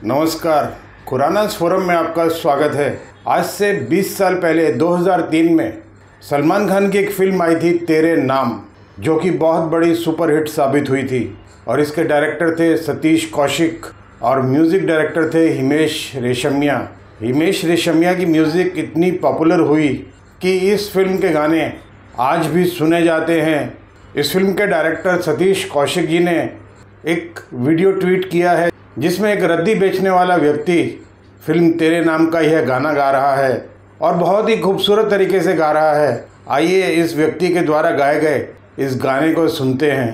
नमस्कार, खुरानास फोरम में आपका स्वागत है। आज से 20 साल पहले 2003 में सलमान खान की एक फिल्म आई थी तेरे नाम, जो कि बहुत बड़ी सुपरहिट साबित हुई थी। और इसके डायरेक्टर थे सतीश कौशिक और म्यूज़िक डायरेक्टर थे हिमेश रेशमिया। हिमेश रेशमिया की म्यूज़िक इतनी पॉपुलर हुई कि इस फिल्म के गाने आज भी सुने जाते हैं। इस फिल्म के डायरेक्टर सतीश कौशिक जी ने एक वीडियो ट्वीट किया है जिसमें एक रद्दी बेचने वाला व्यक्ति फिल्म तेरे नाम का यह गाना गा रहा है और बहुत ही खूबसूरत तरीके से गा रहा है। आइए इस व्यक्ति के द्वारा गाए गए इस गाने को सुनते हैं।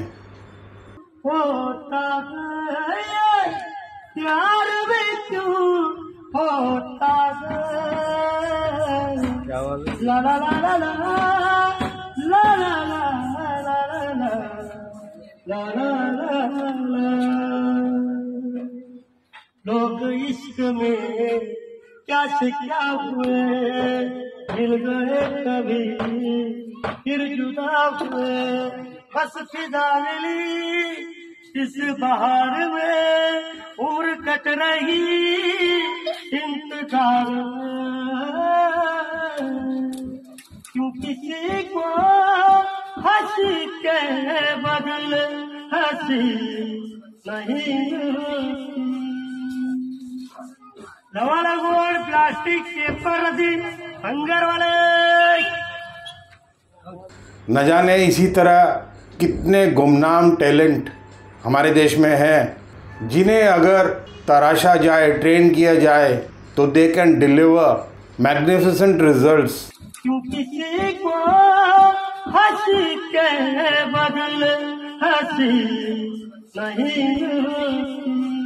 होता है प्यार में क्यों होता है, ला ला ला ला ला ला ला ला ला ला। लोग इश्क में क्या से क्या हुए, मिल गए कभी फिर जुदा हुए, बस फिदा मिली इस बहार में, उम्र कट रही इंतजार में। क्यों किसी को हंसी के बदल हंसी नहीं। दवाला गोल प्लास्टिक के पर्दे हंगर वाले। न जाने इसी तरह कितने गुमनाम टैलेंट हमारे देश में हैं जिन्हें अगर तराशा जाए, ट्रेन किया जाए तो they can deliver magnificent results. क्यों किसी को हंसी के बदल हंसी नहीं।